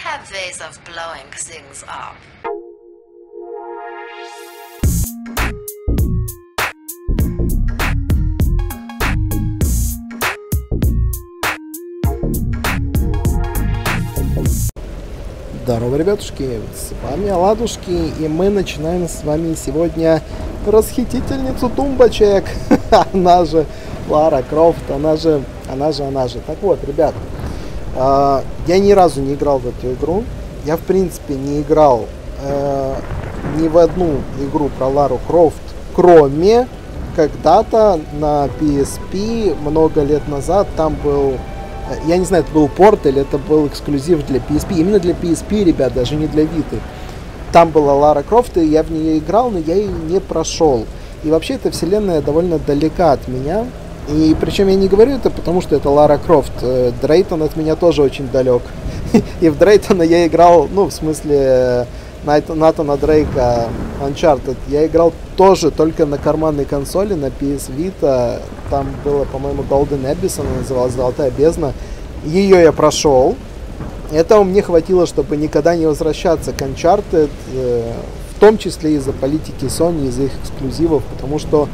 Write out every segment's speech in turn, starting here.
have ways of blowing things up. Здорово, ребятушки, с вами Оладушки, и мы начинаем с вами сегодня расхитительницу тумбочек, она же Лара Крофт, она же. Так вот, ребят, я ни разу не играл в эту игру, я в принципе не играл ни в одну игру про Лару Крофт, кроме когда-то на PSP много лет назад, там был... Я не знаю, это был порт или это был эксклюзив для PSP. Именно для PSP, ребят, даже не для Vita. Там была Лара Крофт, и я в нее играл, но я ее не прошел. И вообще эта вселенная довольно далека от меня. И причем я не говорю это потому, что это Лара Крофт. Дрейтон от меня тоже очень далек. И в Дрейтона я играл, ну, в смысле, Натана Дрейка Uncharted. Я играл тоже только на карманной консоли, на PS Vita. Там было, по-моему, Golden Abyss, она называлась, Золотая бездна. Ее я прошел. Этого мне хватило, чтобы никогда не возвращаться к Uncharted, в том числе из-за политики Sony, из-за их эксклюзивов, потому что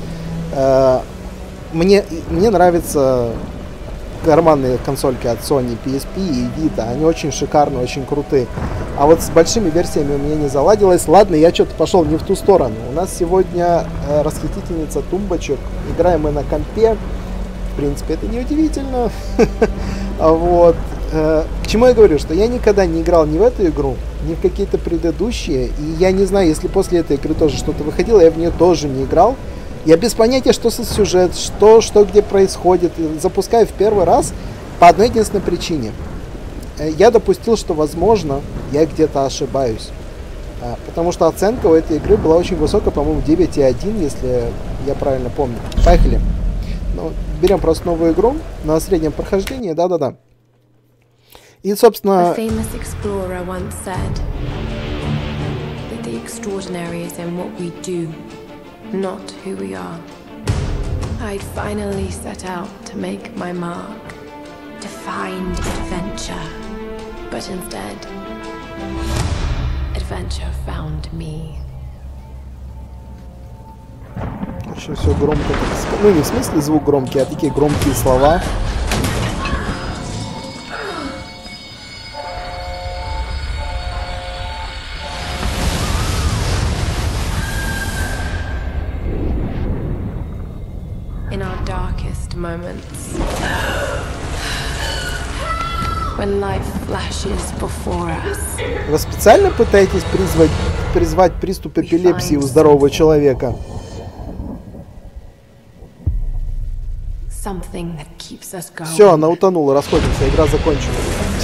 мне нравятся карманные консольки от Sony, PSP и Vita. Они очень шикарные, очень крутые. А вот с большими версиями у меня не заладилось. Ладно, я что-то пошел не в ту сторону. У нас сегодня расхитительница тумбочек. Играем мы на компе. В принципе, это не удивительно. Вот. К чему я говорю? Что я никогда не играл ни в эту игру, ни в какие-то предыдущие. И я не знаю, если после этой игры тоже что-то выходило, я в нее тоже не играл. Я без понятия, что за сюжет, что где происходит. Запускаю в первый раз по одной единственной причине. Я допустил, что, возможно, я где-то ошибаюсь. Потому что оценка у этой игры была очень высокая, по-моему, 9,1, если я правильно помню. Поехали. Ну, берем просто новую игру на среднем прохождении. Да-да-да. И, собственно... Not who we are. I'd finally set out to make my mark, to find adventure. But instead, adventure found me. Очень все громко. Ну, не в смысле звук громкий, а такие громкие слова. Moments when life flashes before us. Вы специально пытаетесь призвать приступ эпилепсии у здорового человека? Все, она утонула, расходимся, игра закончена.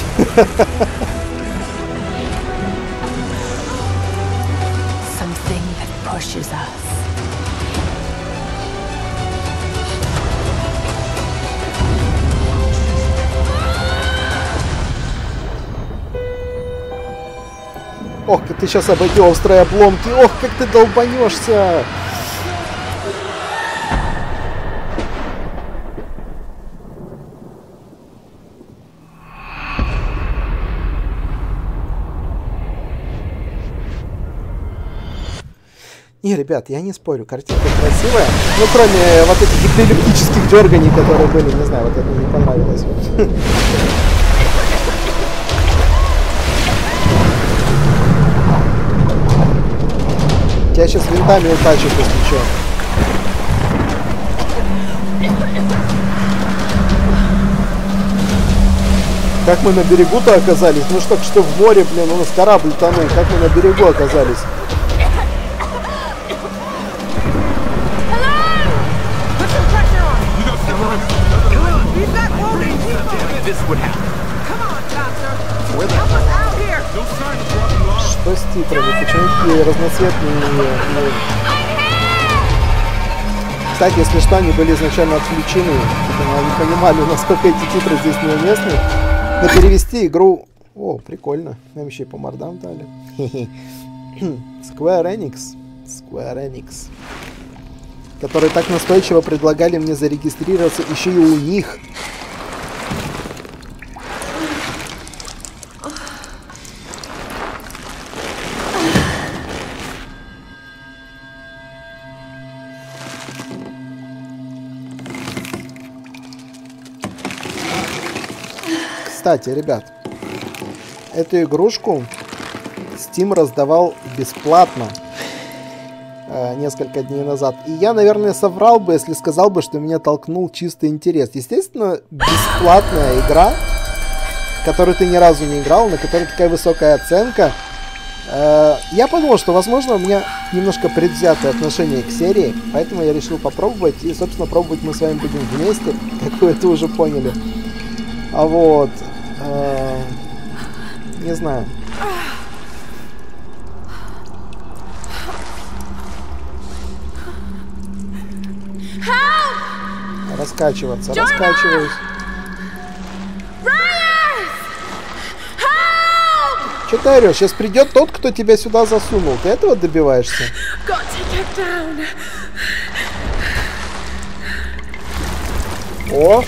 Something that pushes us. Ох, как ты сейчас обойди острые обломки. Ох, как ты долбанешься. Не, ребят, я не спорю, картинка красивая. Ну, кроме вот этих эпилептических дерганий, которые были, не знаю, вот это мне не понравилось. Я сейчас винтами утачу, если что. Как мы на берегу-то оказались? Мы ж только что в море, блин, у нас корабль тонул. Как мы на берегу оказались? Что с титрами? Почему такие разноцветные? Кстати, если что, они были изначально отключены. Они понимали, насколько эти титры здесь неуместны. Но перевести игру... О, прикольно. Нам еще и по мордам дали. Square Enix. Которые так настойчиво предлагали мне зарегистрироваться еще и у них. Кстати, ребят, эту игрушку Steam раздавал бесплатно несколько дней назад. И я, наверное, соврал бы, если сказал бы, что меня толкнул чистый интерес. Естественно, бесплатная игра, в которую ты ни разу не играл, на которой такая высокая оценка. Я подумал, что, возможно, у меня немножко предвзятое отношение к серии, поэтому я решил попробовать. И, собственно, пробовать мы с вами будем вместе, как вы это уже поняли. А вот... не знаю. Раскачиваться, раскачиваюсь. Че ты орешь? Сейчас придет тот, кто тебя сюда засунул. Ты этого добиваешься? О!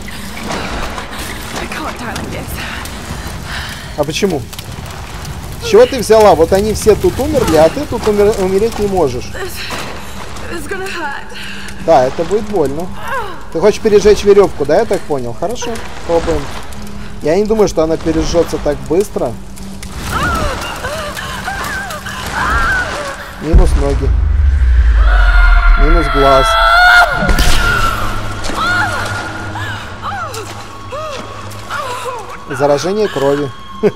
А почему? С чего ты взяла? Вот они все тут умерли, а ты тут умереть не можешь. Да, это будет больно. Ты хочешь пережечь веревку, да, я так понял? Хорошо, пробуем. Я не думаю, что она пережжется так быстро. Минус ноги. Минус глаз. Заражение крови.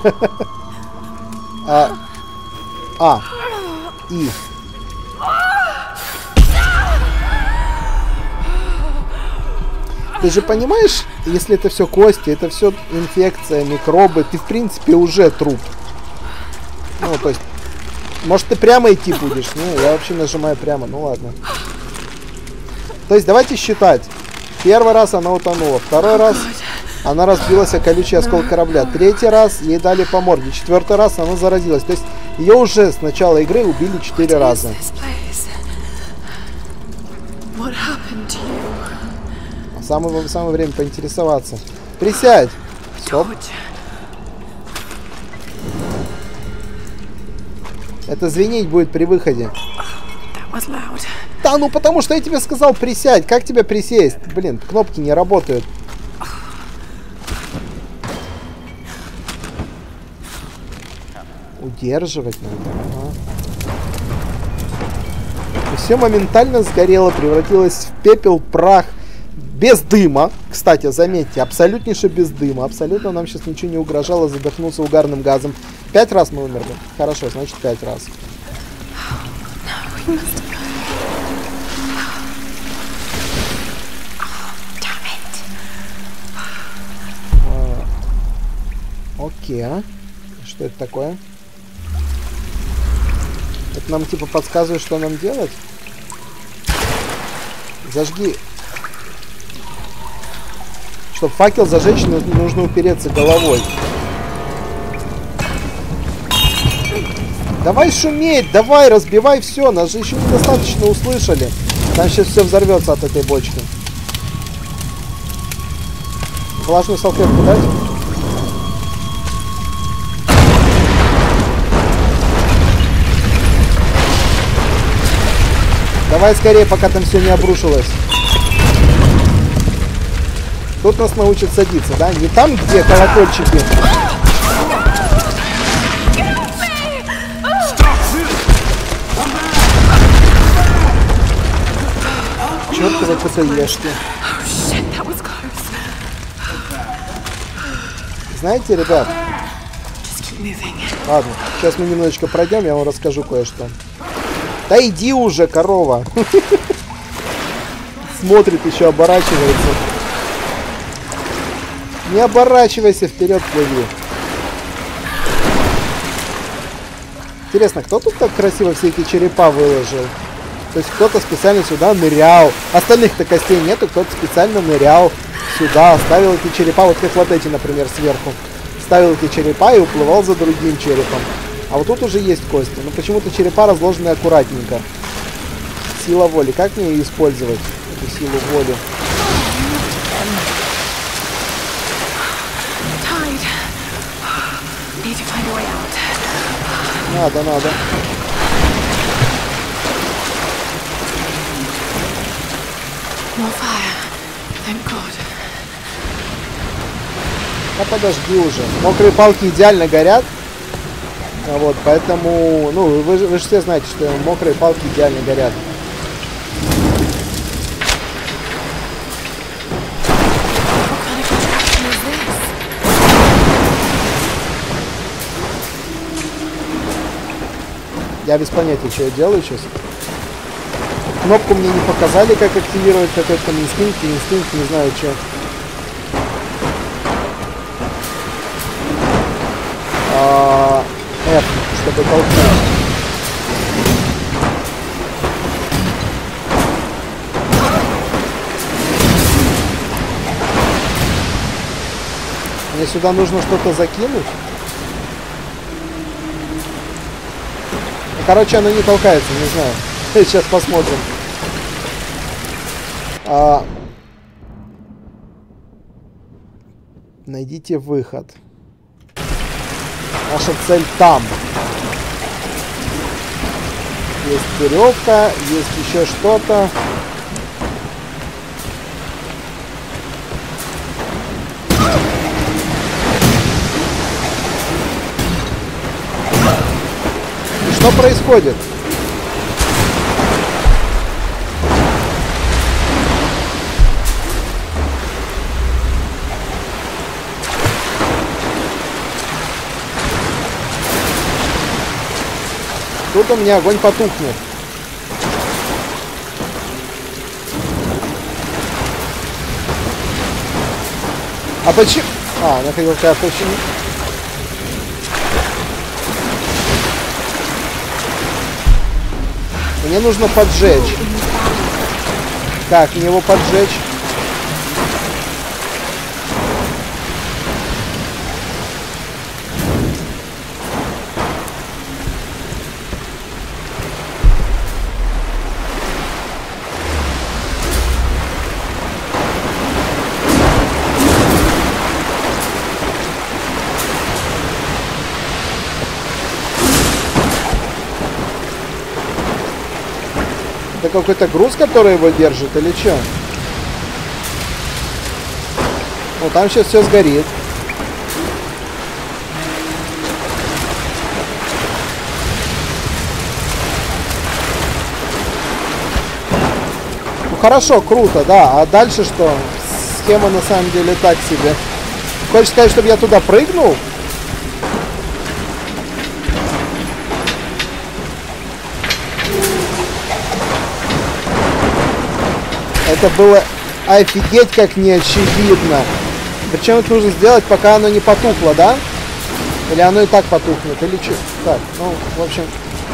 И. Ты же понимаешь, если это все кости, это все инфекция, микробы, ты в принципе уже труп. Ну, то есть, может ты прямо идти будешь? Не, я вообще нажимаю прямо, ну ладно. То есть давайте считать. Первый раз она утонула, второй раз она разбилась о колючий осколок корабля, третий раз ей дали по морде, четвертый раз она заразилась. То есть ее уже с начала игры убили 4 раза. Самое время поинтересоваться. Присядь. Стоп. Это звенеть будет при выходе. Да, ну потому что я тебе сказал присядь. Как тебе присесть? Блин, кнопки не работают. Удерживать надо. Ага. И все моментально сгорело, превратилось в пепел, прах. Без дыма. Кстати, заметьте, абсолютнейше без дыма. Абсолютно нам сейчас ничего не угрожало задохнуться угарным газом. 5 раз мы умерли. Хорошо, значит 5 раз. Окей. Что это такое? Это нам типа подсказывает, что нам делать? Зажги. Чтобы факел зажечь, нужно упереться головой. Давай шуметь, давай, разбивай все. Нас же еще недостаточно услышали. Там сейчас все взорвется от этой бочки. Влажную салфетку дать? Давай скорее, пока там все не обрушилось. Тут нас научат садиться, да? Не там, где колокольчики. Чёртовы КТЕшки. Знаете, ребят? Ладно, сейчас мы немножечко пройдем, я вам расскажу кое-что. Да иди уже, корова. Смотрит, еще оборачивается. Не оборачивайся, вперед плыви. Интересно, кто тут так красиво все эти черепа выложил? То есть кто-то специально сюда нырял. Остальных-то костей нету, кто-то специально нырял сюда, ставил эти черепа, вот как вот эти, например, сверху. Ставил эти черепа и уплывал за другим черепом. А вот тут уже есть кости. Но почему-то черепа разложены аккуратненько. Сила воли. Как мне ее использовать, эту силу воли? Надо. Да подожди уже. Мокрые палки идеально горят. Вот, поэтому, ну, вы же все знаете, что мокрые палки идеально горят. Я без понятия, что я делаю сейчас. Кнопку мне не показали, как активировать какой-то там инстинкт, не знаю, что. F, чтобы толкнуть. Мне сюда нужно что-то закинуть. Короче, оно не толкается, не знаю. Сейчас посмотрим. Найдите выход. Наша цель там. Есть веревка, есть еще что-то. Что происходит? Тут у меня огонь потухнет. А почему? Я хотел сказать, почему? Мне нужно поджечь. Как мне его поджечь? Это какой-то груз, который его держит, или что? Ну, там сейчас все сгорит. Ну, хорошо, круто, да. А дальше что? Схема на самом деле так себе. Хочешь сказать, чтобы я туда прыгнул? Это было офигеть как неочевидно. Причем это нужно сделать, пока оно не потухло, да? Или оно и так потухнет, или что? Так, ну, в общем...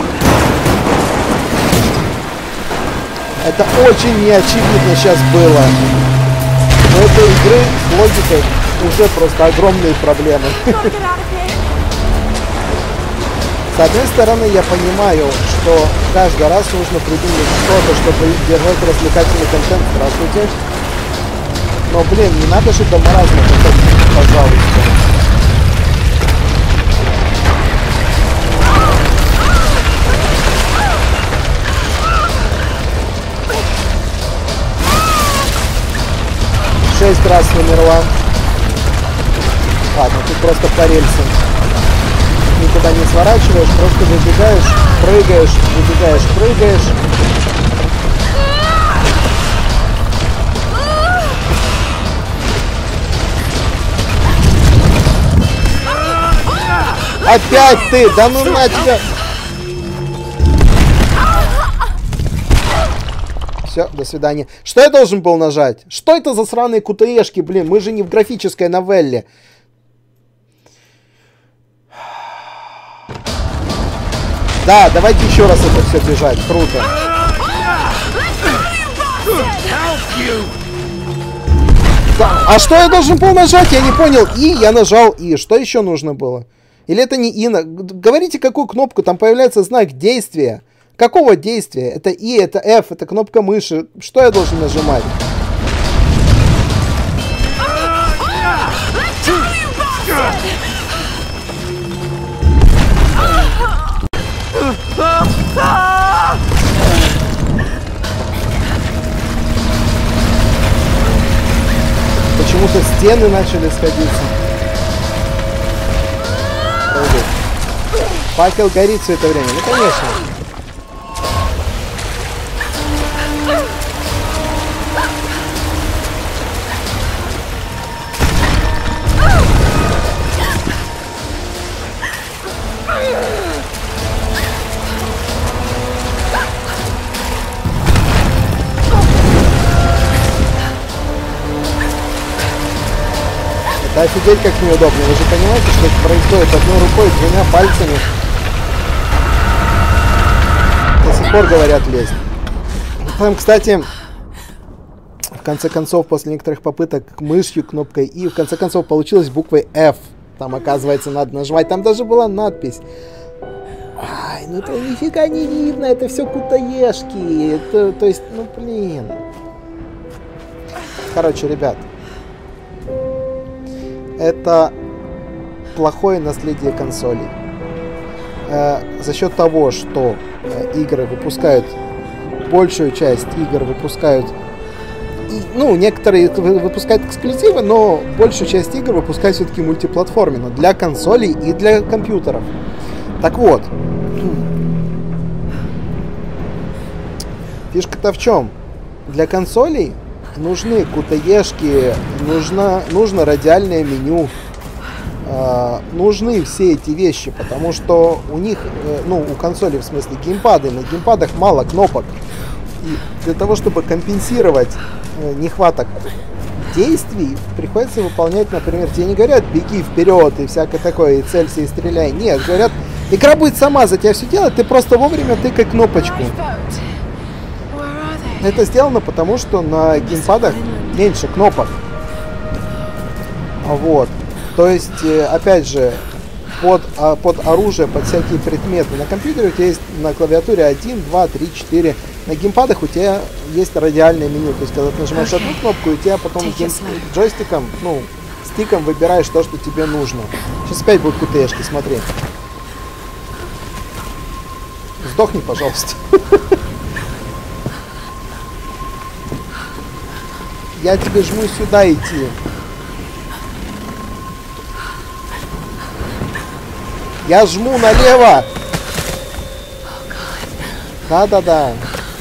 Это очень неочевидно сейчас было. У этой игры с логикой уже просто огромные проблемы. С одной стороны, я понимаю, что каждый раз нужно придумать что-то, чтобы держать развлекательный контент. Здравствуйте. Но, блин, не надо же до маразма, пожалуйста. Шесть раз умерла. Ладно, тут просто по рельсам. Никуда не сворачиваешь, просто выбегаешь, прыгаешь, выбегаешь, прыгаешь. Опять ты! Да ну на тебя! Все, до свидания. Что я должен был нажать? Что это за сраные кутаешки, блин? Мы же не в графической новелле. Да, давайте еще раз это все бежать. Круто. Да, а что я должен был нажать? Я не понял. И я нажал И. Что еще нужно было? Или это не И? Говорите, какую кнопку. Там появляется знак действия. Какого действия? Это И, это F, это кнопка мыши. Что я должен нажимать? Почему-то стены начали сходиться. Факел горит все это время. Ну, конечно. Это офигеть как неудобно. Вы же понимаете, что это происходит одной рукой, двумя пальцами. До сих пор говорят лезть. Там, кстати, в конце концов, после некоторых попыток мышью, кнопкой И, в конце концов получилось буквой F. Там, оказывается, надо нажимать. Там даже была надпись. Ай, ну это нифига не видно, это все кутаешки. Это, то есть, ну блин. Короче, ребят. Это плохое наследие консолей. За счет того, что игры выпускают, большую часть игр выпускают, ну, некоторые выпускают эксклюзивы, но большую часть игр выпускают все-таки мультиплатформенно, для консолей и для компьютеров. Так вот, фишка-то в чем? Для консолей нужны QTE-шки, нужно радиальное меню, нужны все эти вещи, потому что у них, ну, у консолей, в смысле, геймпады, на геймпадах мало кнопок. И для того, чтобы компенсировать нехваток действий, приходится выполнять, например, тебе не говорят «беги вперед» и всякое такое, и целься, и стреляй. Нет, говорят, игра будет сама за тебя все делать, ты просто вовремя тыкай кнопочку. Это сделано потому, что на геймпадах меньше кнопок. Вот. То есть, опять же, под оружие, под всякие предметы. На компьютере у тебя есть на клавиатуре 1, 2, 3, 4. На геймпадах у тебя есть радиальное меню. То есть, когда ты нажимаешь одну кнопку, у тебя потом джойстиком, ну, стиком выбираешь то, что тебе нужно. Сейчас опять будут QTE-шки, смотри. Сдохни, пожалуйста. Я тебе жму сюда идти. Я жму налево. Да-да-да.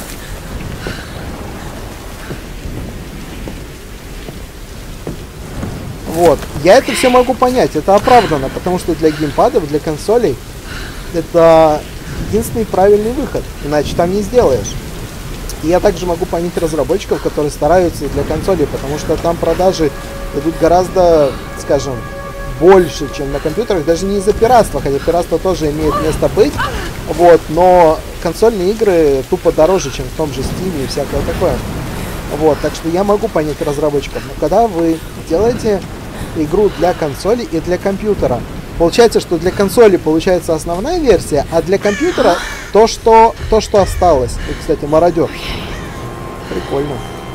Вот. Я это все могу понять. Это оправдано, потому что для геймпадов, для консолей это единственный правильный выход. Иначе там не сделаешь. И я также могу понять разработчиков, которые стараются для консолей, потому что там продажи идут гораздо, скажем, больше, чем на компьютерах, даже не из-за пиратства, хотя пиратство тоже имеет место быть, вот, но консольные игры тупо дороже, чем в том же Steam и всякое такое. Вот, так что я могу понять разработчиков, но когда вы делаете игру для консоли и для компьютера, получается, что для консоли получается основная версия, а для компьютера то, что осталось. И, кстати, мародер. Прикольно.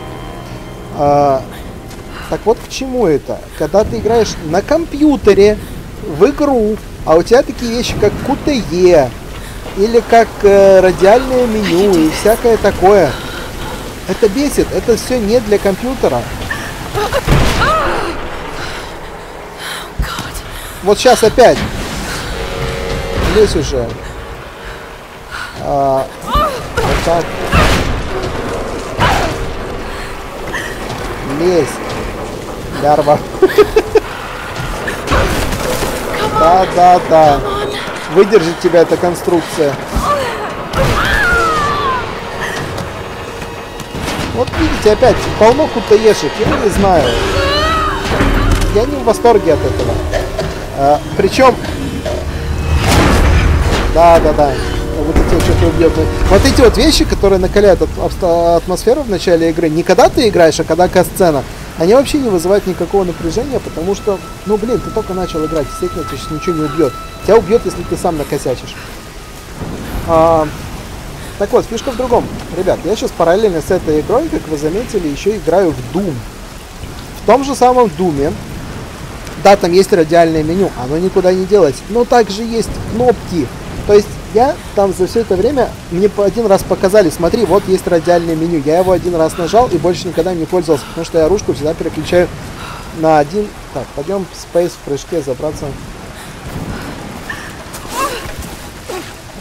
Так вот к чему это? Когда ты играешь на компьютере в игру, а у тебя такие вещи, как QTE, или как радиальное меню и всякое такое. Это бесит. Это все не для компьютера. Вот сейчас опять. Лезь уже. Вот так. Лезь. Лярва. Да. Выдержит тебя эта конструкция. Вот видите, опять полно QTE-шек. Я не знаю. Я не в восторге от этого. Причем... Да. Вот эти вот что-то убьет. Вот эти вот вещи, которые накаляют атмосферу в начале игры, не когда ты играешь, а когда катсцена, они вообще не вызывают никакого напряжения, потому что, ну блин, ты только начал играть, естественно, тебя сейчас ничего не убьет. Тебя убьет, если ты сам накосячишь. Так вот, фишка в другом. Ребят, я сейчас параллельно с этой игрой, как вы заметили, еще играю в Doom. В том же самом Doom. Да, там есть радиальное меню, оно никуда не делось, но также есть кнопки. То есть я там за все это время, мне один раз показали, смотри, вот есть радиальное меню. Я его один раз нажал и больше никогда не пользовался, потому что я оружку всегда переключаю на один. Так, пойдем Space в прыжке забраться.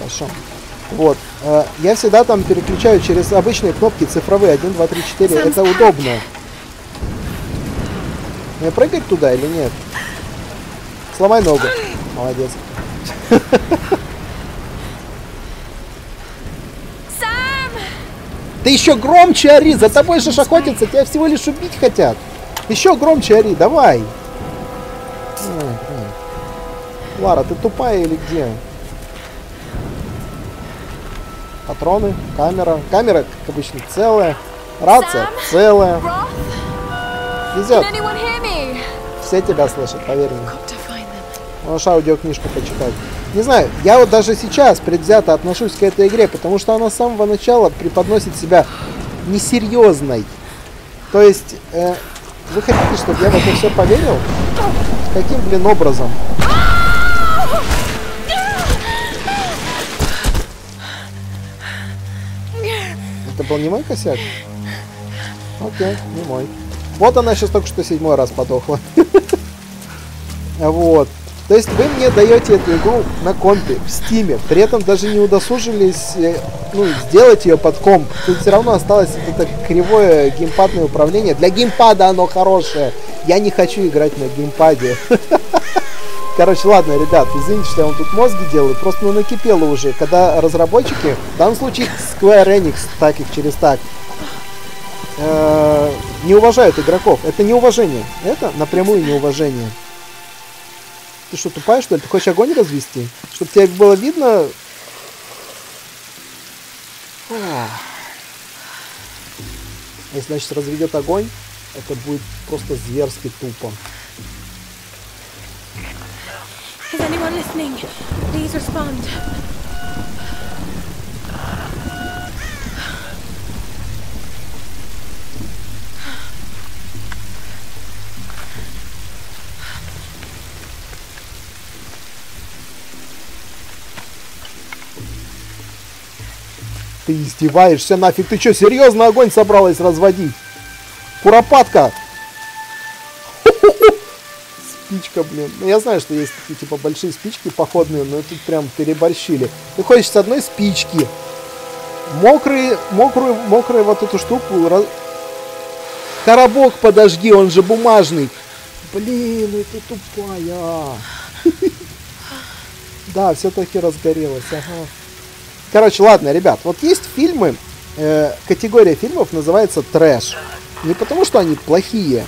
Хорошо. Вот. Я всегда там переключаю через обычные кнопки цифровые. 1, 2, 3, 4. Это удобно. Мне прыгать туда или нет? Сломай ногу. Молодец. Ты еще громче ори! За тобой же охотятся, тебя всего лишь убить хотят. Еще громче ори, давай. Лара, ты тупая или где? Патроны, камера. Камера, как обычно, целая. Рация целая. Везет. Все тебя слышат, поверь мне. Можешь аудиокнижку почитать. Не знаю, я вот даже сейчас предвзято отношусь к этой игре, потому что она с самого начала преподносит себя несерьезной. То есть, вы хотите, чтобы я в это все поверил? Каким, блин, образом? Это был не мой косяк? Окей, не мой. Вот она сейчас только что 7-й раз подохла. Вот. То есть вы мне даете эту игру на компе, в стиме, при этом даже не удосужились сделать ее под комп. Тут все равно осталось это кривое геймпадное управление. Для геймпада оно хорошее. Я не хочу играть на геймпаде. Короче, ладно, ребят, извините, что я вам тут мозги делаю. Просто накипело уже, когда разработчики, в данном случае Square Enix, так их через так, не уважают игроков. Это неуважение. Это напрямую неуважение. Ты что, тупая, что ли? Ты хочешь огонь развести? Чтобы тебе было видно? Если, значит, разведет огонь, это будет просто зверски тупо. Is anyone listening? Please respond. Ты издеваешься нафиг? Ты что, серьезно огонь собралась разводить? Куропатка! Спичка, блин. Ну, я знаю, что есть такие, типа, большие спички походные, но тут прям переборщили. Ты ходишь с одной спички. Мокрую вот эту штуку. Коробок подожги, он же бумажный. Блин, ну ты тупая. Да, все-таки разгорелась, ага. Короче, ладно, ребят, вот есть фильмы, категория фильмов называется трэш. Не потому, что они плохие,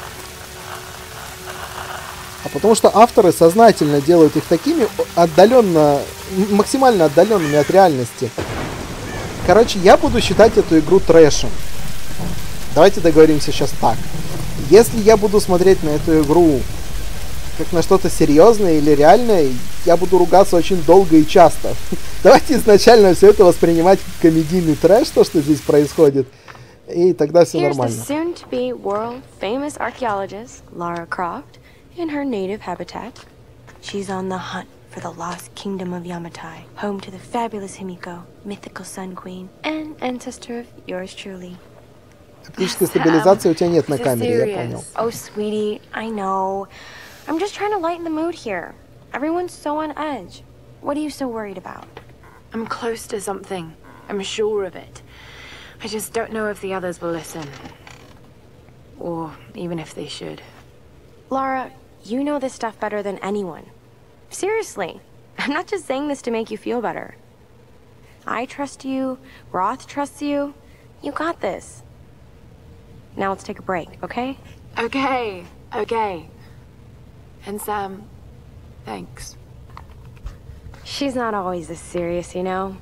а потому что авторы сознательно делают их такими максимально отдаленными от реальности. Короче, я буду считать эту игру трэшем. Давайте договоримся сейчас так. Если я буду смотреть на эту игру как на что-то серьезное или реальное, я буду ругаться очень долго и часто. Давайте изначально все это воспринимать как комедийный трэш, то, что здесь происходит, и тогда все нормально. Here's the soon-to-be world-famous archaeologist, Lara Croft, in her native habitat. She's on the hunt for the lost kingdom of Yamatai, home to the fabulous Himiko, mythical Sun Queen, and ancestor of yours truly. Оптической стабилизации у тебя нет на камере, я понял. Oh, sweetie, I know. I'm just trying to lighten the mood here. Everyone's so on edge. What are you so worried about? I'm close to something. I'm sure of it. I just don't know if the others will listen. Or even if they should. Lara, you know this stuff better than anyone. Seriously, I'm not just saying this to make you feel better. I trust you, Roth trusts you. You got this. Now let's take a break, okay? Okay, okay. And Sam, thanks. She's not always this serious, you know?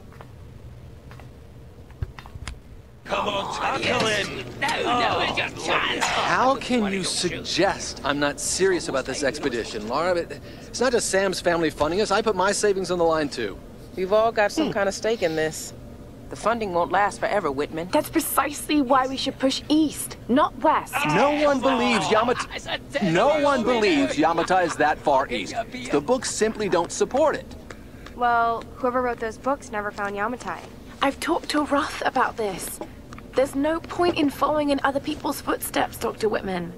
Come on, tackle him! No, it's your chance! How can you suggest I'm not serious about this expedition, Lara? It's not just Sam's family funding us. I put my savings on the line, too. We've all got some kind of stake in this. The funding won't last forever, Whitman. That's precisely why we should push east, not west. No one believes Yamatai is that far east. The books simply don't support it. Well, whoever wrote those books never found Yamatai. I've talked to Roth about this. There's no point in following in other people's footsteps, Dr. Whitman.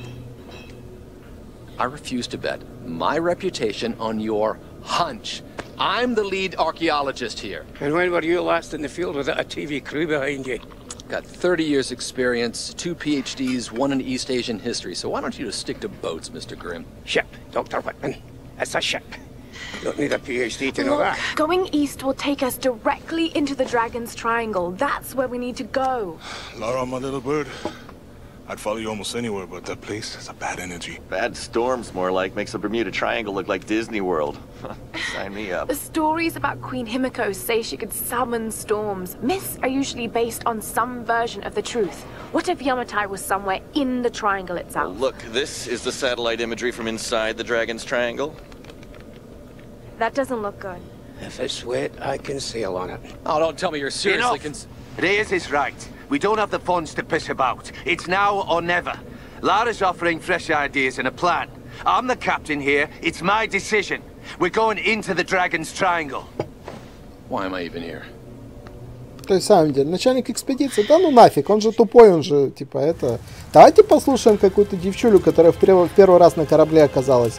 I refuse to bet my reputation on your hunch. I'm the lead archaeologist here. And when were you last in the field without a TV crew behind you? Got 30 years experience, 2 PhDs, 1 in East Asian history. So why don't you just stick to boats, Mr. Grimm? Ship, Dr. Whitman. It's a ship. Don't need a PhD to know Look, that. going east will take us directly into the Dragon's Triangle. That's where we need to go. Lara, my little bird. I'd follow you almost anywhere, but that place has a bad energy. Bad storms, more like. Makes the Bermuda Triangle look like Disney World. Sign me up. The stories about Queen Himiko say she could summon storms. Myths are usually based on some version of the truth. What if Yamatai was somewhere in the triangle itself? Look, this is the satellite imagery from inside the Dragon's Triangle. That doesn't look good. If it's wet, I can sail on it. Oh, don't tell me you're seriously Reyes is right. We don't have the funds to piss about. It's now or never. Lara's offering fresh ideas and a plan. I'm the captain here. It's my decision. We're going into the Dragon's Triangle. Why am I even here? То есть, самом деле, начальник экспедиции, да ну нафиг, он же тупой, он же, типа, это... Давайте послушаем какую-то девчулю, которая в первый раз на корабле оказалась.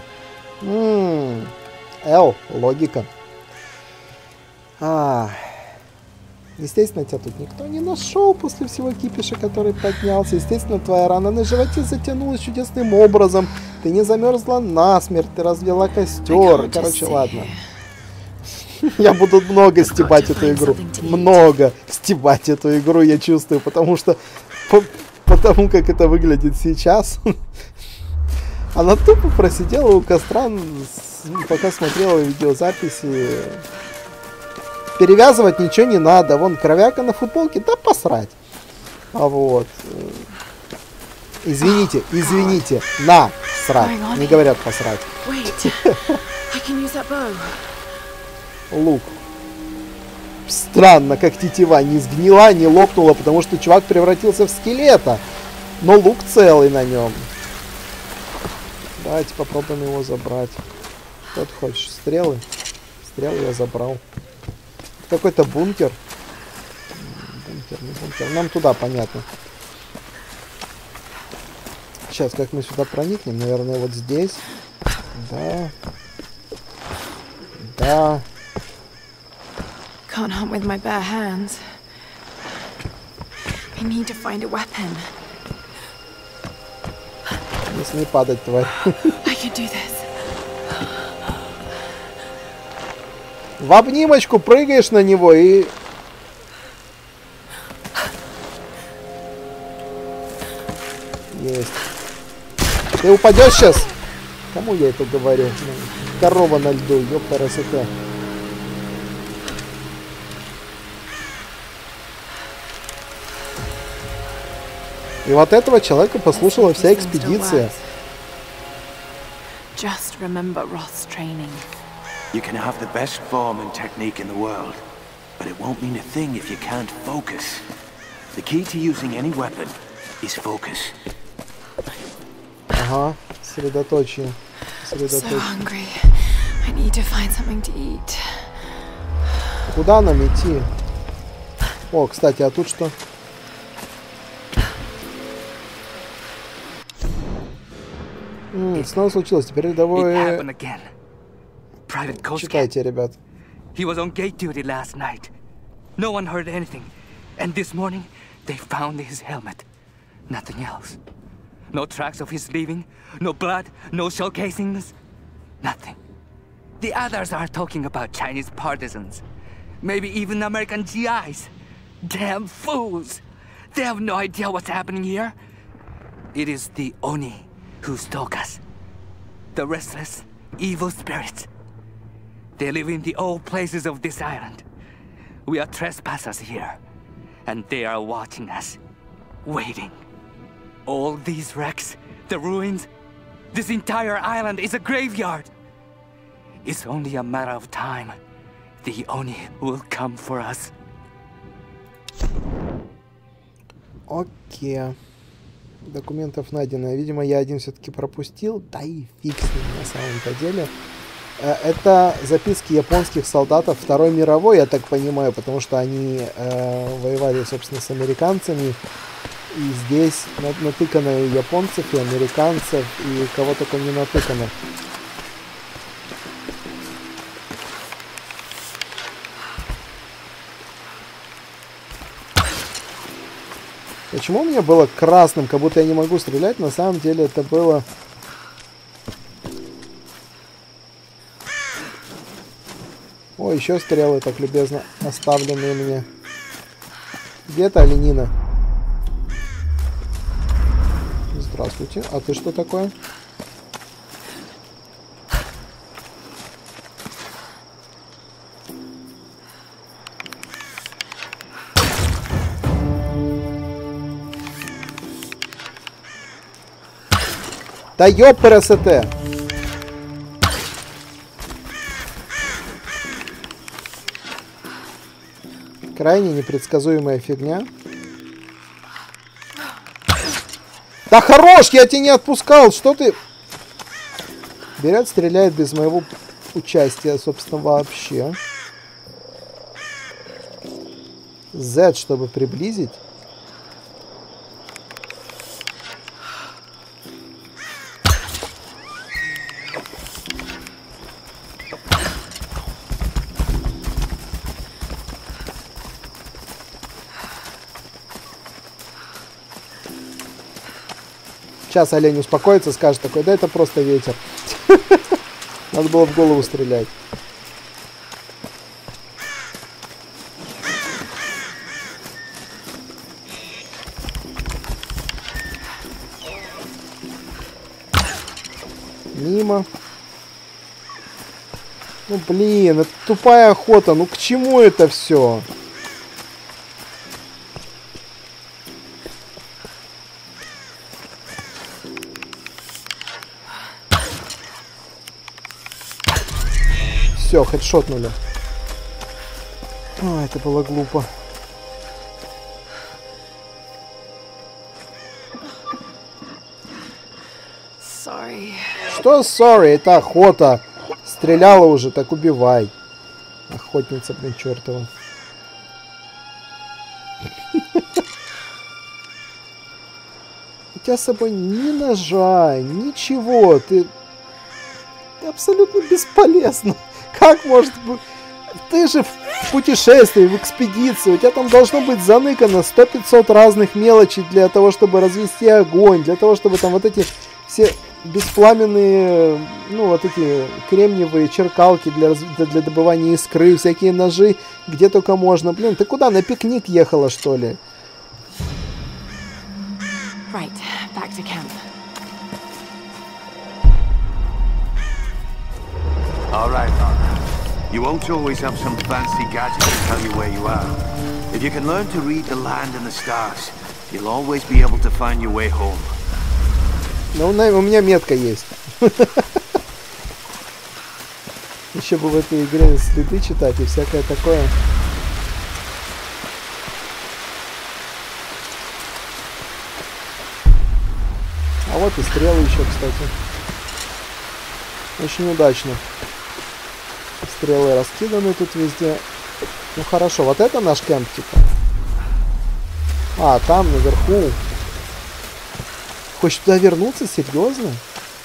Логика. Естественно, тебя тут никто не нашел после всего кипиша, который поднялся. Естественно, твоя рана на животе затянулась чудесным образом. Ты не замерзла насмерть, ты развела костер. Короче, ладно. Я буду много стебать эту игру. Много стебать эту игру, я чувствую, потому что потому как это выглядит сейчас. Она тупо просидела у костра, пока смотрела видеозаписи. Перевязывать ничего не надо. Вон кровяка на футболке, да посрать. А вот. Извините, насрать. Не говорят посрать. Лук. Странно, как тетива не сгнила, не лопнула, потому что чувак превратился в скелета. Но лук целый на нем. Давайте попробуем его забрать. Что ты хочешь? Стрелы? Стрелы я забрал. Какой-то бункер. Бункер, не бункер. Нам туда, понятно. Сейчас, как мы сюда проникнем? Наверное, вот здесь. Да. Да. Can't hunt with my bare hands. I need to find a weapon. Не смей падать, тварь. I can do this. В обнимочку прыгаешь на него и... Есть. Ты упадешь сейчас? Кому я это говорю? Корова на льду, ёпта красота. И вот этого человека послушала вся экспедиция. Just remember Roth's training. You can have the best form and technique in the world, but it won't mean a thing if you can't focus. The key to using any weapon is focus. Ага, сосредоточие. So hungry. I need to find something to eat. Куда нам идти? О, кстати, а тут что? Снова случилось. Теперь рядовой... Читайте, ребят. He was on gate duty last night. No one heard anything. And this morning, they found his helmet. Nothing else. No tracks of his leaving. No blood. No shell casings. Nothing. The others are talking about Chinese partisans. Maybe even American GIs. Damn fools. They have no idea what's happening here. It is the Oni who stalk us. The restless, evil spirits. They live in the old places of this island. We are trespassers here, and they are watching us, waiting. All these wrecks, the ruins, this entire island is a graveyard. It's only a matter of time. The Oni will come for us. Окей. Документов найдено. Видимо, я один все-таки пропустил. Да и фиг с ним на самом-то деле. Это записки японских солдатов Второй мировой, я так понимаю, потому что они воевали, собственно, с американцами. И здесь натыкано и японцев, и американцев, и кого только не натыкано. Почему у меня было красным, как будто я не могу стрелять? На самом деле это было... О, еще стрелы так любезно оставленные мне. Где-то оленина. Здравствуйте. А ты что такое? Да ёпрст! Крайне непредсказуемая фигня. Да хорош! Я тебя не отпускал! Что ты... Берет, стреляет без моего участия, собственно, вообще. Z, чтобы приблизить. Сейчас олень успокоится, скажет такой, да это просто ветер. Надо было в голову стрелять. Мимо. Ну блин, это тупая охота. Ну к чему это все? Все, хедшотнули. О, это было глупо. Sorry. Что sorry? Это охота. Стреляла уже, так убивай. Охотница, блин, чертова. У тебя с собой ни ножа, ничего. Ты абсолютно бесполезно. Как может быть? Ты же в путешествии, в экспедиции. У тебя там должно быть заныкано 100-500 разных мелочей для того, чтобы развести огонь. Для того, чтобы там вот эти все беспламенные, ну вот эти кремниевые черкалки для добывания искры, всякие ножи, где только можно. Блин, ты куда? На пикник ехала, что ли? Right, back to camp. All right, Laura. You won't always have some fancy gadget to tell you where you are. If you can learn to read the land and the stars, you'll always be able to find your way home. Ну, у меня метка есть. Еще бы в этой игре следы читать и всякое такое. А вот и стрелы еще, кстати. Очень удачно. Стрелы раскиданы тут везде. Ну хорошо, вот это наш кемп, типа. А, там, наверху. Хочешь туда вернуться? Серьезно?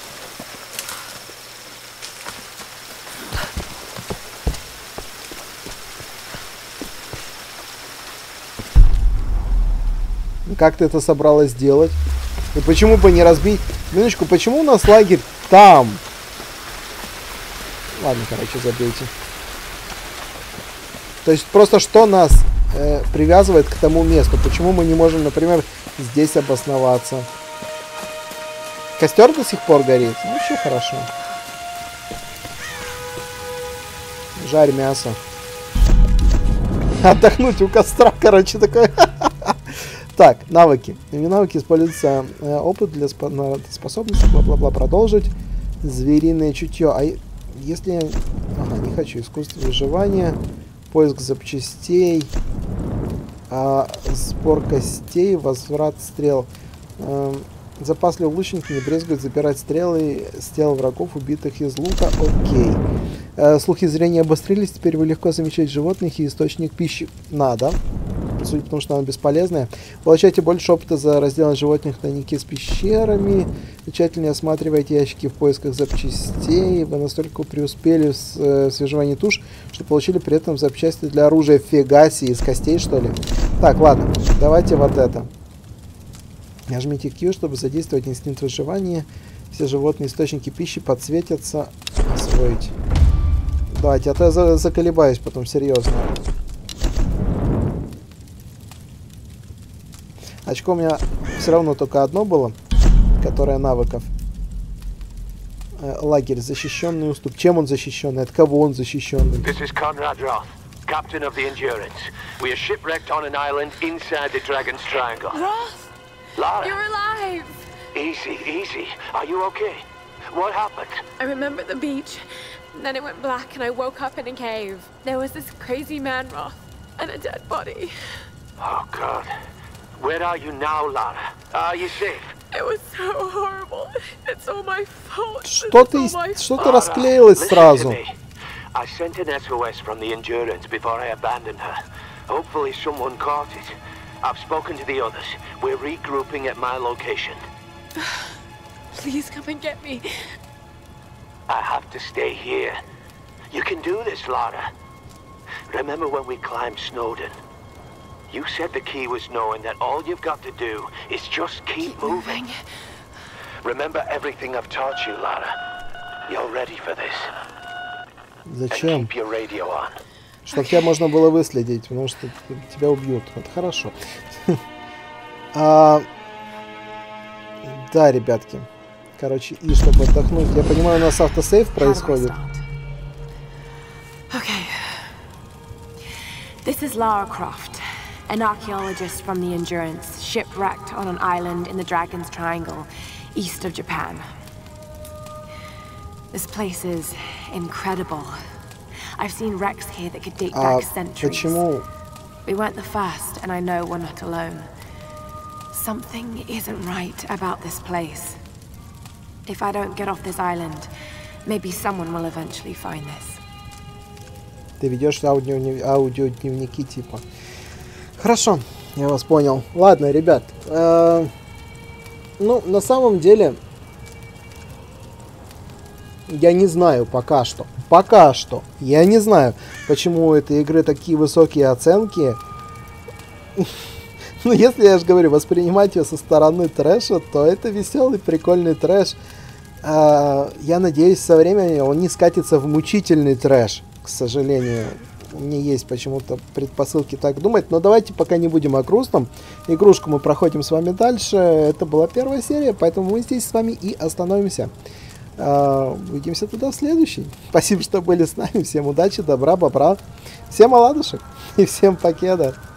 Как ты это собралась сделать? И почему бы не разбить? Минуточку, почему у нас лагерь там? Ладно, короче, забейте. То есть просто что нас привязывает к тому месту? Почему мы не можем, например, здесь обосноваться? Костер до сих пор горит? Ну, вообще хорошо. Жарь мясо. Отдохнуть у костра, короче, такое. Так, навыки. Навыки используются опыт для способности, бла-бла-бла, продолжить. Звериное чутье. А если... Ага, не хочу. Искусство выживания. Поиск запчастей. Сбор костей. Возврат стрел. Запасливый лучник не брезгует забирать стрелы с тел врагов, убитых из лука. Окей. Слух и зрение обострились. Теперь вы легко замечаете животных и источник пищи. Надо. Судя потому, что она бесполезная. Получайте больше опыта за разделение животных в тайнике с пещерами. Тщательно осматривайте ящики в поисках запчастей. Вы настолько преуспели в свежевании туш, что получили при этом запчасти для оружия. Фига себе, из костей, что ли? Так, ладно. Давайте вот это. Нажмите Q, чтобы задействовать инстинкт выживания. Все животные источники пищи подсветятся. Освоить. Давайте, а то я заколебаюсь потом, серьезно. Очко у меня все равно только одно было, которое навыков. Лагерь, защищенный уступ. Чем он защищенный? От кого он защищенный? This is Conrad Roth, captain of the Endurance. We are shipwrecked on an island inside the Dragon's Triangle. Roth! Lara! You're alive! Easy, easy. Are you okay? What happened? I remember the beach. Then it went black and I woke up in a cave. There was this crazy man, Roth, and a dead body. Oh, God. Where are you now, Lara? Are you safe? It was so horrible. It's all my fault. Что-то расклеилось сразу. I sent an SOS from the Endurance before I abandoned her. Hopefully someone caught it. I've spoken to the others. We're regrouping at my location. Please come and get me. I have to stay here. You can do this, Lara. Remember when we climbed Snowden? You said the key was knowing that all you've got to do is just keep moving. Remember everything I've taught you, Lara. You're ready for this. Зачем? Keep your radio on. Чтобы тебя можно было выследить, потому что тебя убьют. Это хорошо. Да, ребятки. Короче, и чтобы отдохнуть. Я понимаю, у нас автосейв происходит. Okay. This is Lara Croft, an archaeologist from the Endurance, shipwrecked on an island in the Dragon's Triangle, east of Japan. This place is incredible. I've seen wrecks here that could date back centuries. Почему? We weren't the first, and I know we're not alone. Something isn't right about this place. If I don't get off this island, maybe someone will eventually find this. Ты ведешь аудиодневники типа. Хорошо, я вас понял. Ладно, ребят. Ну, на самом деле, я не знаю пока что. Пока что. Я не знаю, почему у этой игры такие высокие оценки. Ну, если я же говорю, воспринимать ее со стороны трэша, то это веселый, прикольный трэш. Я надеюсь, со временем он не скатится в мучительный трэш. К сожалению, у меня есть почему-то предпосылки так думать. Но давайте пока не будем о грустном. Игрушку мы проходим с вами дальше. Это была первая серия, поэтому мы здесь с вами и остановимся. Увидимся тогда в следующей. Спасибо, что были с нами. Всем удачи, добра, бобра. Всем оладушек и всем покеда.